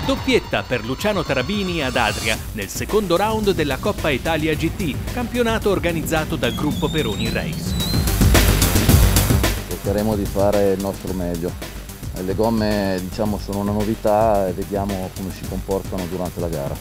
Doppietta per Luciano Tarabini ad Adria nel secondo round della Coppa Italia GT, campionato organizzato dal gruppo Peroni Race. Cercheremo di fare il nostro meglio. Le gomme, diciamo, sono una novità e vediamo come si comportano durante la gara.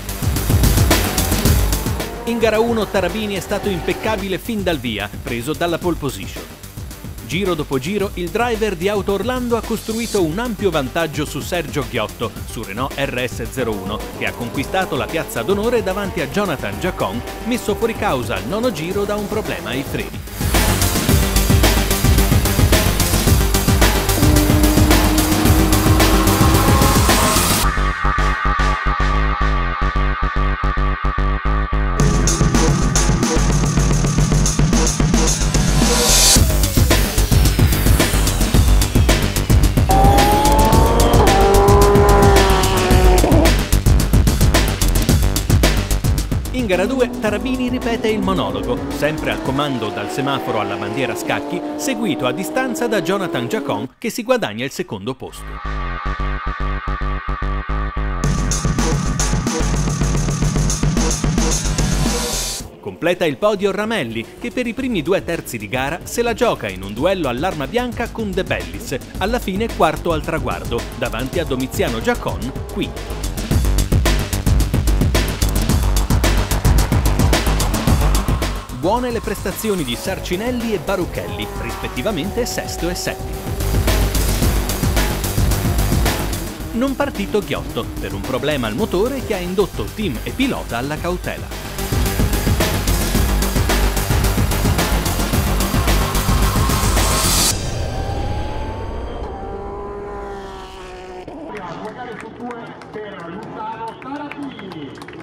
In gara 1 Tarabini è stato impeccabile fin dal via, preso dalla pole position. Giro dopo giro il driver di Auto Orlando ha costruito un ampio vantaggio su Sergio Ghiotto, su Renault RS01, che ha conquistato la piazza d'onore davanti a Jonathan Giacon, messo fuori causa al nono giro da un problema ai freni. In gara 2 Tarabini ripete il monologo, sempre al comando dal semaforo alla bandiera a scacchi, seguito a distanza da Jonathan Giacon che si guadagna il secondo posto. Completa il podio Ramelli, che per i primi 2 terzi di gara se la gioca in un duello all'arma bianca con De Bellis, alla fine quarto al traguardo, davanti a Domiziano Giacon, quinto. Buone le prestazioni di Sarcinelli e Baruchelli, rispettivamente sesto e settimo. Non partito Ghiotto, per un problema al motore che ha indotto team e pilota alla cautela. Per Luciano Tarabini.